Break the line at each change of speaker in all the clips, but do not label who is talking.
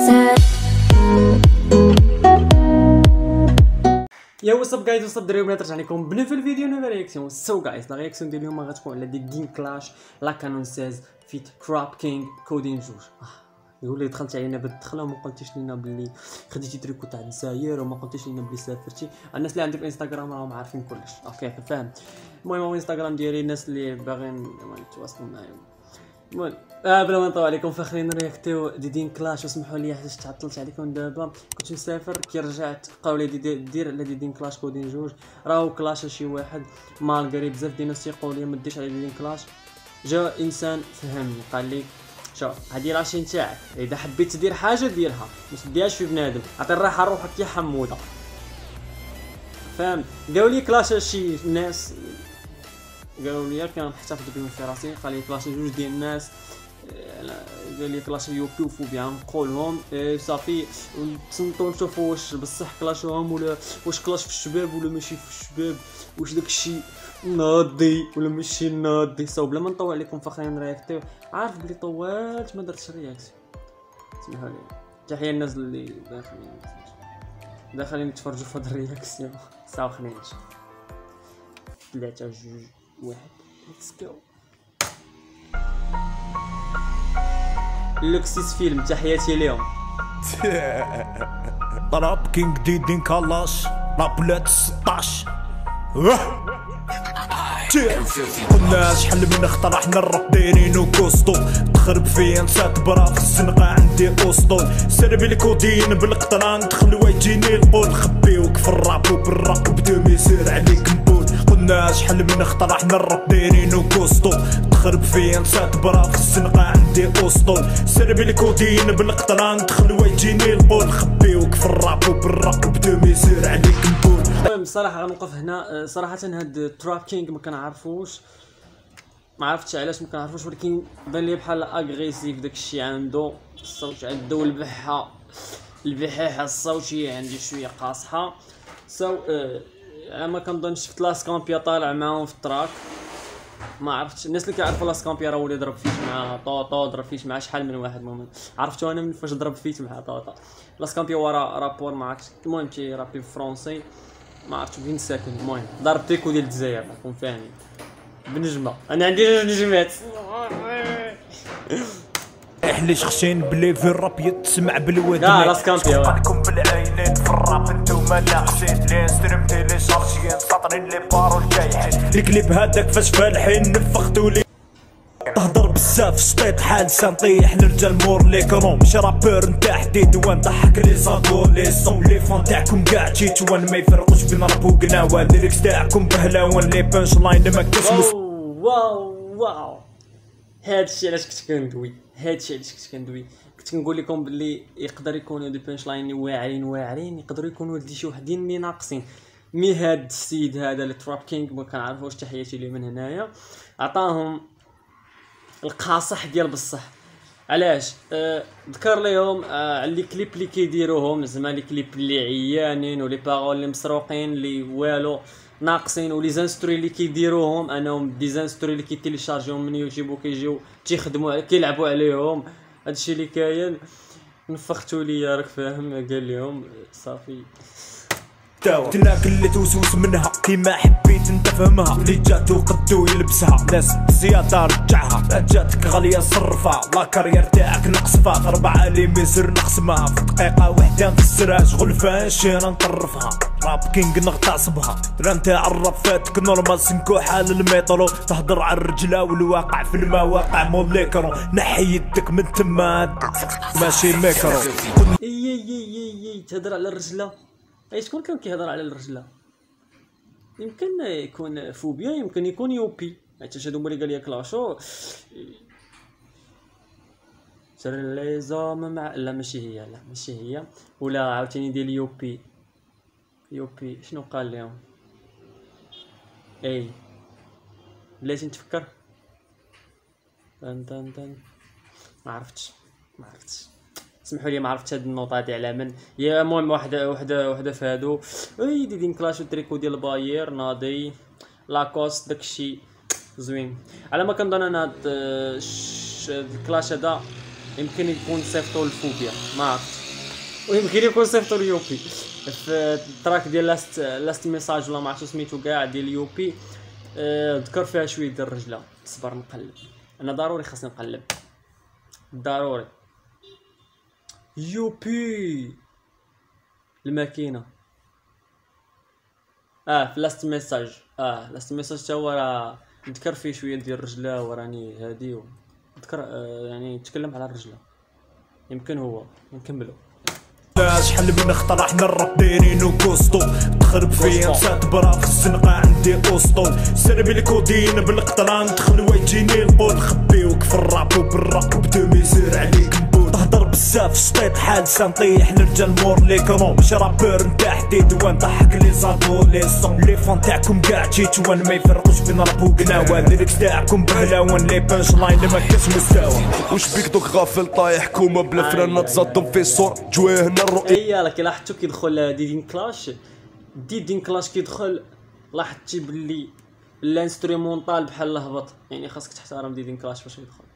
يا واتساب جايز، واتساب دراري وبنات، رجعنا لكم بنفس الفيديو نوفا رياكسيون. سو جايز لا رياكسيون ديال اليوم غتكون على دي جيم كلاش لا كانون 16 فيت كراب كينغ كودين جوج. يقول لي دخلت علينا بالدخله وما قلتيش لينا باللي خديتي تريكو تاع الجزائر وما قلتيش لينا باللي سافرتي. الناس اللي عندك انستغرام راهم عارفين كلش. اوكي فاهم. المهم هو انستغرام ديالي الناس اللي باغيين يتواصلوا معايا. المهم بلا ما نطول عليكم فاخرين نرياكتيو دين كلاش. وسمحوا لي حيت تعطلت عليكم دابا، كنت مسافر كي رجعت بقاو لي دير على دين كلاش كودين جوج. راهو كلاش شي واحد مالغري بزاف ديال الناس تيقول لي ما ديرش على دين كلاش. جا انسان فهمني قال لي شوف هادي راشي نتاعك، اذا حبيت تدير حاجه ديرها، ما تديهاش في بنادم، عطي الراحه لروحك يا حموده. فهمت؟ قالوا لي كلاش شي ناس، قالوا لي كنحتفظ بهم في راسي، قال لي كلاش جوج ديال الناس، قال لي كلاش يوبي وفوبيا نقولهم صافي تصنتو نشوفوا واش بصح كلاشهم ولا واش كلاش في الشباب ولا ماشي في الشباب، واش داكشي ناضي ولا ماشي ناضي. صاوب بلا ما نطول عليكم فاخرين نرياكتيو، عارف بلي طولت ما درتش رياكسيون، سمحوا لي. تحيه الناس اللي داخلين يتفرجوا في هاد الرياكسيون. ساو خلينا نشوف 3 2 1 ليتس جو. لوكسيس فيلم، تحياتي ليهم.
طراب كينغ دين كلاش رابلات 16. قلنا شحال من اخترحنا الراب دايرينو كوستو، تخرب فيا نسات برا في الزنقة عندي اسطول، سربي الكودين بالقطران دخل ويجيني القول، نخبيوك في الراب وبالراب بدو يسير عليك نبول. قلنا شحال من اخترحنا الراب دايرينو كوستو، تخرب فيا نسات برا في الزنقة عندي اسطول، سربي الكودين بالقطران دخل ويجيني القول، نخبيوك في الراب وبالراب بدو يسير عليك نبول.
المهم صراحه غنوقف هنا. صراحه هاد تراب كينغ ما كنعرفوش، ما عرفتش علاش ما كنعرفوش، ولكن بان لي بحال اغريسيف داكشي عنده، الصوت عنده البحاحه الصوتيه عندي شويه قاصحه. سو ما كنظنش شفت لاسكامبيا طالع معاهم في التراك، ما عرفتش. الناس اللي كيعرفوا لاسكامبيا راه ولي ضرب فيت مع طوطو، ضرب فيت مع شحال من واحد. المهم عرفتو انا من فاش ضرب فيت مع طوطو. لاسكامبيا ورا رابور ما عرفتش، المهم تي رابي فرونسي ما عرفتش فين ساكن. المهم ضرب تيكو ديال الجزائر راكم فاهمين بنجمه. انا عندي 2 نجمات.
احليش خشين بلي في الراب يتسمع بالودن،
لاسكامبيا
لكم بالعينين في الراب انتوما ناقصين، لين ستريمتي لي شارجيين ساطرين لي بارول جايحين، الكليب هذاك فاش فالحين نفختو لي تهضر بزاف شطيط حال سنطيح للرجال مور ليكرون، ماشي رابور نتاع حديد ونضحك لي صادور لي صون لي فون تاعكم كاع تيتوان ما يفرقوش بين راب وقناوه، الليركس تاعكم بهلاوان لي بانش لاين ما كتسمس.
واو هادشي علاش كنت كندوي، كنت كنقول لكم باللي يقدر يكونوا دي بانش لاين واعرين، يقدروا يكونوا دي شي وحدين اللي ناقصين. مي هاد السيد هذا التراب كينغ ما كنعرفوش، تحياتي ليه من هنايا، عطاهم القاصح ديال بصح. علاش ذكر ليهم على لي كليب اللي كيديروهم، زعما لي كليب اللي عيانين ولي باغول اللي مسروقين اللي والو ناقصين، ولي زانستوري اللي كيديروهم انهم دي زانستوري اللي كيتيليشارجيهم من يوتيوب وكيجيو تيخدموا كيلعبوا عليهم. هادشي اللي كاين. نفختو ليا راك فاهم، قال لهم صافي
تلاك اللي توسوس منها كيما حبيت انت فهمها، اللي جاتو قدو يلبسها، ناس زيادة رجعها، جاتك غالية صرفها، لا كارير تاعك نقصفها، 4 لي ميزر نقسمها، في دقيقة وحدة نفسرها، شغل فانشينا نطرفها، راب كينغ نغتصبها، ترى نتاع الراب فاتك نورمال سنكو حال الميترو، تهضر على الرجلة والواقع في المواقع مول ليكرون، نحي يدك من تما ماشي ميكرو.
تهضر على الرجلة. شكون كان كيهضر على الرجله؟ يمكن يكون فوبيا، يمكن يكون يوبي، حيت هادو هما اللي قال لي كلاشو سر لي زوم مع لا ماشي هي ولا عاوتاني ديال يوبي شنو قال لهم؟ بلاتي نتفكر. تن ما عرفتش سمحوا لي ما عرفتش هاد النوطه هادي على من. يا المهم وحده في هادو دين كلاش والتريكو ديال باير ناضي لاكوست داكشي زوين. على ما كنظن انا هاد الكلاش هذا يمكن يكون صيفطو الفوبيا ما عرفتش، ويمكن يكون صيفطو اليوبي في التراك ديال لاست ميساج ولا ما عرفتش سميتو كاع ديال اليوبي. ذكر فيها شويه ديال الرجله. صبر نقلب، انا ضروري خاصني نقلب ضروري. يوبي الماكينه في لاست ميساج. لاست ميساج تا هو راه ذكر فيه شويه ديال الرجله وراني هادي ذكر يعني تكلم على الرجله. يمكن هو نكملوا.
شحال من اخترعنا الراب دايرين وكوستو تخرب فيا نسات برا في الزنقة عندي اسطول سربي الكودين بالقطران دخل ويجيني البول خبيوك في الراب وبالراب بدو ميزور عليك نبول تهضر بزاف شطيط حالسا نطيح لرجال مور ليكرون باش رابور نتاع حديد ونضحك لي زادو لي صون لي فون تاعكم كاع تيتوان ما يفرقوش بين راب وقناوة ليريكس تاعكم بهلاون لي بانش لاين ما كاش مستوى
واش بيك دوك غافل طايح كوما بلا فرانات تصدم في الصور جويه هنا الرؤية.
اي لك لاحظتو كيدخل ديدين كلاش كيدخل لاحظتي باللي الانسترومونطال بحال الهبط، يعني خاصك تحترم ديدين كلاش باش يدخل.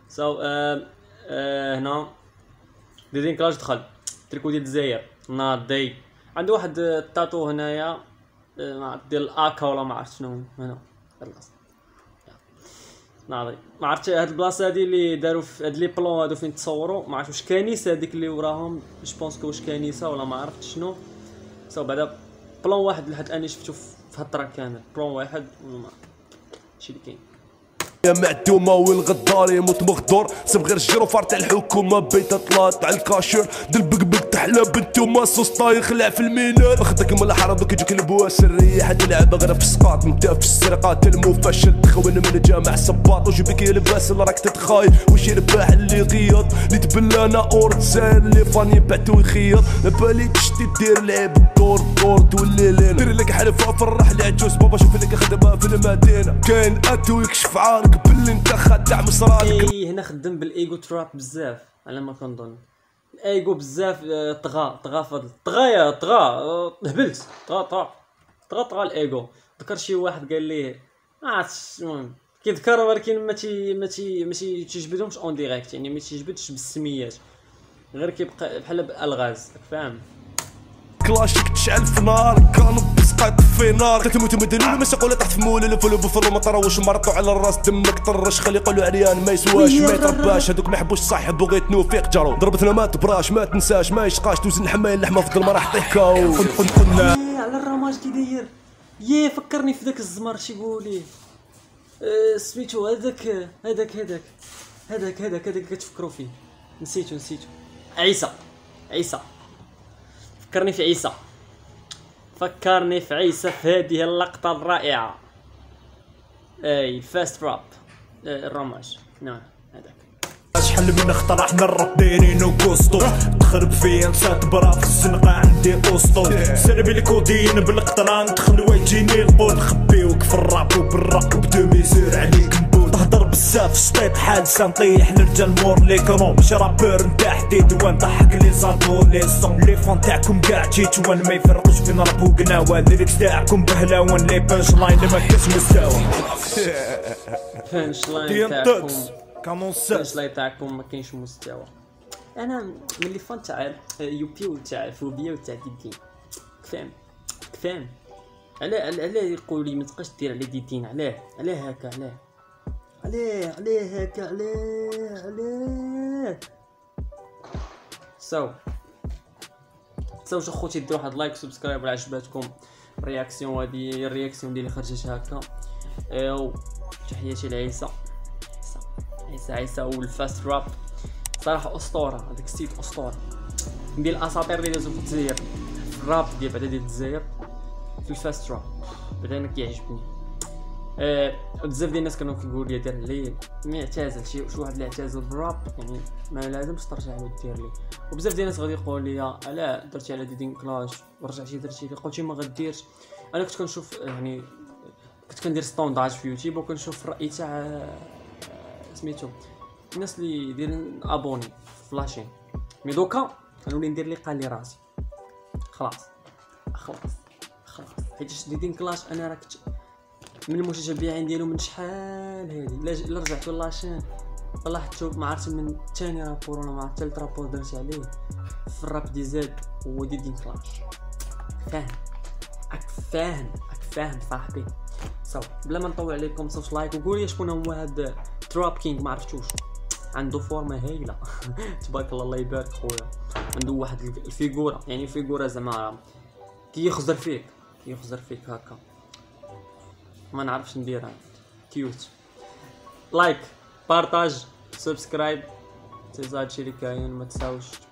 هنا ديدين كلاش دخل تريكو ديال الجزائر ناضي عنده واحد التاتو هنايا ديال الاكا ولا ما عرفت شنو هنا البلاصه ناضي. ما عرفتش هاد البلاصه هادي اللي داروا في هاد لي بلون هادو فين تصوروا، ما عرفتش واش كنيسه هذيك اللي وراهم، جو بونس كو واش كنيسه ولا ما عرفت شنو. بعدا بلون واحد لحد اني شفتو في هالطراك كامل بلون واحد وما شي اللي كاين.
يا معدومة والغدار يموت مغدور سب غير الجروفار تاع الحكومة بيتا طلات تاع الكاشير دل بقبق تحلى بنتوما صوص طايخ لع في الميناد اخدك من الحرام دوك يجيك البواس الريح تلعب غير في السقاط نتا في السرقات المفشل تخون من الجامع الصباط وجيبك لباس اللي راك تتخايل وشي رباح اللي غياض اللي تبلى انا اورتسان اللي فاني بعتو يخيط بالي تشتي دير لعب الدور تولي لين دير لك حلفه فرح لي عجوز بابا شوف لك خدمه في المدينه كاين اتو يكشف عارك باللي انت خدع مصرانك.
هنا خدم بالايجو تراب بزاف على ما كنظن الايجو بزاف طغى فضل طغى هبلت طغى الايجو. ذكر شي واحد قال ليه ما عرفتش المهم كيذكر ولكن ماشي تيجبدهمش اون ديريكت، يعني ما تيجبدش بالسميات غير كيبقى بحال بالغاز فاهم.
كلاشيك تشعل في نار كانوا بسقاط في نار كتموت مدنون ماشي قوله تحت في مول الفل بفر ما طراوش مرطو على الراس دمك طرش خلي يقولوا عريان ما يسواش ما يترباش هذوك ما يحبوش صاحب وغيت توفيق جرو ضربتنا ما تبراش ما تنساش ما يشقاش توزن حمايه اللحمه في الظلمه راح تطيح كاو
قلنا على الرماج كي داير فكرني في ذاك الزمر شي يقولي سميتو هذاك كتفكروا فيه نسيتو عيسى فكرني في عيسى في هذه اللقطة الرائعة. الفاست راب الرماج نعم هذاك.
شحال من اخترعنا الراب دايرين وكوستو تخرب فيا نسات برا في الزنقة عندي اسطول سربي الكودين بالقطران دخل ويجيني البول خبيوك في الراب وبالراب بدو ميزور عليك نبول تهضر بزاف شطيط حالسا نطيح لرجال مور ليكرون باش رابور نتاع حديد ونضحك لي زادو لي صون لي فون تاعكم كاع تيتوان ما يفرقوش بين راب وقناوة ليريكس تاعكم بهلاون لي بانش لاين ما كاش مستوى
بانش لاين تاعكم
كامونساج
لاي تاعكم ما كاينش مستوى. انا ملي فان تاع يوبي وتاع فوبيا وتاع ديدين كفام علاه يقول لي ما تبقاش دير على ديدين علاه هكا علاه ساو اخوتي ديروا واحد لايك سبسكرايب ولا عجباتكم الرياكسيون هذه الرياكسيون ديالي خرجت هكا. تحياتي لعيسى عيسى والفاست راب صراحه اسطوره. هذاك السيد اسطوره ندير الاساطير اللي دازو في الجزائر في الراب ديال بعدا ديال الجزائر في الفاست راب بعدا انا كيعجبني. بزاف ديال الناس كانوا كيقولوا لي دير لي ما يعتزل شي واحد اللي اعتزل بالراب يعني ما لازمش ترجع له دير لي. وبزاف ديال الناس غادي يقولوا لي الا درتي على ديدين كلاش ورجعتي درتي لي قلتي ما غديرش. انا كنت كنشوف يعني كنت كندير ستونداج في يوتيوب وكنشوف الراي تاع سميتو الناس اللي دايرين ابوني فلاشين مي دوكا غنولي ندير لي قال لي راسي خلاص حيت ديدين كلاش انا راه كنت من المتتبعين ديالو من شحال هادي الا رجعت لاشين والله حتشوف ما عرفتش من ثاني رابور ولا ما ثالث رابور درت عليه في الراب دي زاد هو دي كلاش. فاهم صاحبي. بلا ما نطول عليكم صوت لايك وقولي شكون هو هاد تراب كينغ ما عرفتوش. عنده فورمه هايله تبارك الله يبارك خويا. عنده واحد الفيغوره يعني فيغوره زعما كيخزر فيك هكا ما نعرفش نديرها كيوت. لايك بارطاج سبسكرايب هادشي اللي كاين ما تساوش.